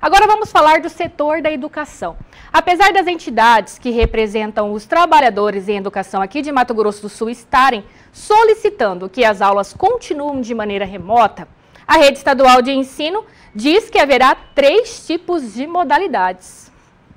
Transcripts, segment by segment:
Agora vamos falar do setor da educação. Apesar das entidades que representam os trabalhadores em educação aqui de Mato Grosso do Sul estarem solicitando que as aulas continuem de maneira remota, a rede estadual de ensino diz que haverá 3 tipos de modalidades.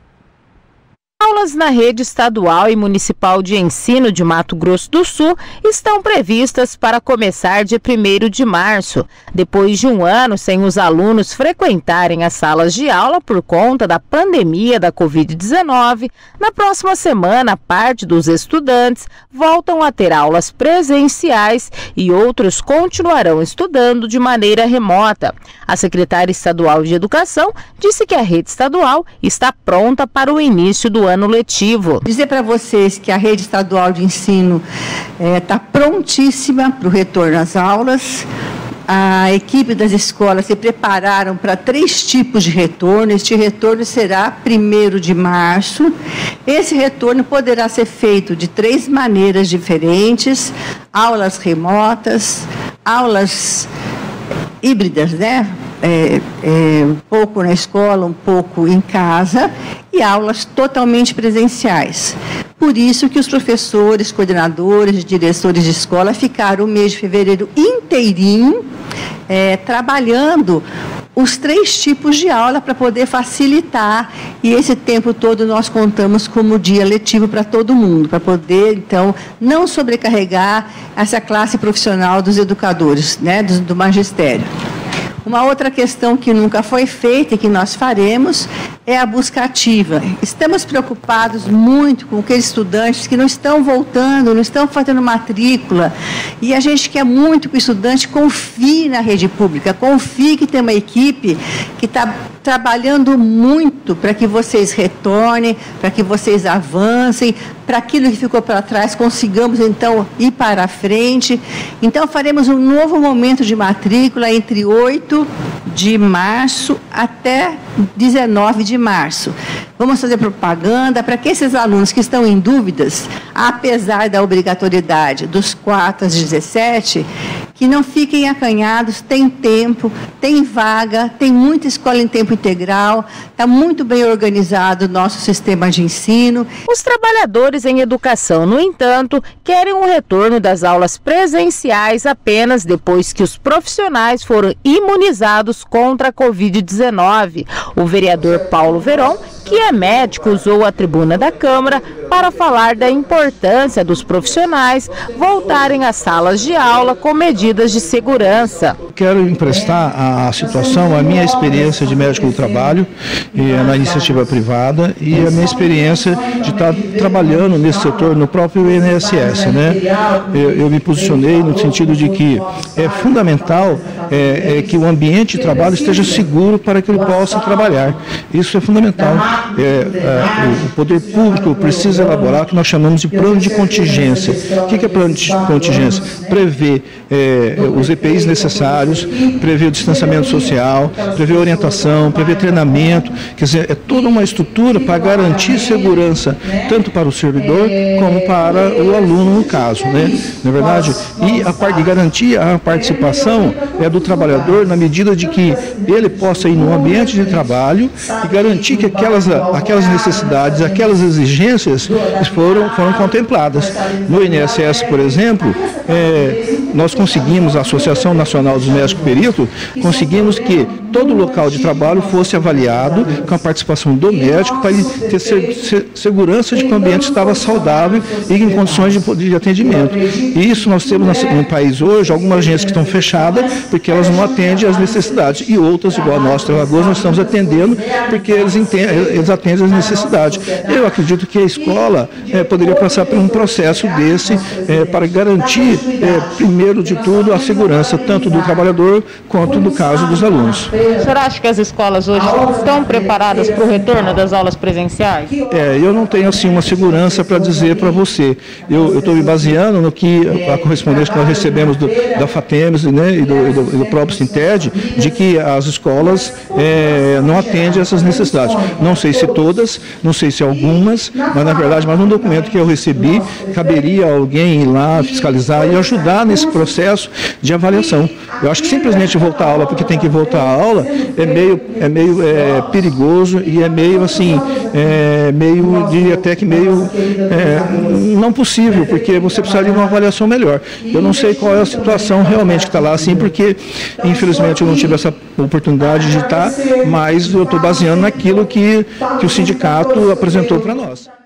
Aulas na rede estadual e municipal de ensino de Mato Grosso do Sul estão previstas para começar dia 1º de março, depois de um ano sem os alunos frequentarem as salas de aula por conta da pandemia da Covid-19. Na próxima semana, parte dos estudantes voltam a ter aulas presenciais e outros continuarão estudando de maneira remota. A secretária estadual de Educação disse que a rede estadual está pronta para o início do ano letivo. Dizer para vocês que a rede estadual de ensino está prontíssima para o retorno às aulas. A equipe das escolas se prepararam para 3 tipos de retorno. Este retorno será 1º de março. Esse retorno poderá ser feito de 3 maneiras diferentes: aulas remotas, aulas híbridas, né? Um pouco na escola, um pouco em casa, e aulas totalmente presenciais. Por isso que os professores, coordenadores, diretores de escola ficaram o mês de fevereiro inteirinho trabalhando os 3 tipos de aula para poder facilitar, e esse tempo todo nós contamos como dia letivo para todo mundo, para poder, então, não sobrecarregar essa classe profissional dos educadores, né, do magistério. Uma outra questão que nunca foi feita e que nós faremos é a busca ativa. Estamos preocupados muito com aqueles estudantes que não estão voltando, não estão fazendo matrícula, e a gente quer muito que o estudante confie na rede pública, confie que tem uma equipe que está trabalhando muito para que vocês retornem, para que vocês avancem, para aquilo que ficou para trás consigamos então ir para a frente. Então faremos um novo momento de matrícula entre 8 de março até 19 de março. Vamos fazer propaganda para que esses alunos que estão em dúvidas, apesar da obrigatoriedade dos 4 às 17, que não fiquem acanhados, tem tempo, tem vaga, tem muita escola em tempo integral, está muito bem organizado o nosso sistema de ensino. Os trabalhadores em educação, no entanto, querem o retorno das aulas presenciais apenas depois que os profissionais foram imunizados contra a Covid-19. O vereador Paulo Veron, que é médico, usou a tribuna da Câmara para falar da importância dos profissionais voltarem às salas de aula com medidas de segurança. Quero emprestar à situação a minha experiência de médico do trabalho na iniciativa privada e a minha experiência de estar trabalhando nesse setor no próprio INSS, né? Eu me posicionei no sentido de que é fundamental que o ambiente de trabalho esteja seguro para que ele possa trabalhar. Isso é fundamental. O poder público precisa elaborar o que nós chamamos de plano de contingência. O que é plano de contingência? Prever os EPIs necessários, prever o distanciamento social, prever orientação, prever treinamento, quer dizer, é toda uma estrutura para garantir segurança, tanto para o servidor como para o aluno, no caso, né? Na verdade, e a parte de garantir a participação do trabalhador na medida de que ele possa ir no ambiente de trabalho e garantir que aquelas necessidades, aquelas exigências foram contempladas. No INSS, por exemplo, nós conseguimos, a Associação Nacional dos Médicos Peritos, conseguimos que todo local de trabalho fosse avaliado com a participação do médico para ele ter segurança de que o ambiente estava saudável e em condições de atendimento. E isso nós temos no país hoje, algumas agências que estão fechadas porque elas não atendem às necessidades, e outras, igual a nós, Alagoas, nós estamos atendendo porque eles atendem às necessidades. Eu acredito que a escola poderia passar por um processo desse para garantir, primeiro de tudo, a segurança tanto do trabalhador quanto, no caso, dos alunos. O senhor acha que as escolas hoje estão preparadas para o retorno das aulas presenciais? Eu não tenho assim uma segurança para dizer para você. Eu estou me baseando no que a correspondência que nós recebemos da FATEMES, né, e do próprio Sinted, de que as escolas não atendem a essas necessidades. Não sei se todas, não sei se algumas, mas na verdade, no documento que eu recebi, caberia alguém ir lá fiscalizar e ajudar nesse processo de avaliação. Eu acho que simplesmente voltar à aula porque tem que voltar à aula aula é meio perigoso e é meio assim, diria até que meio não possível, porque você precisa de uma avaliação melhor. Eu não sei qual é a situação realmente que está lá, assim, porque infelizmente eu não tive essa oportunidade de estar, mas eu estou baseando naquilo que o sindicato apresentou para nós.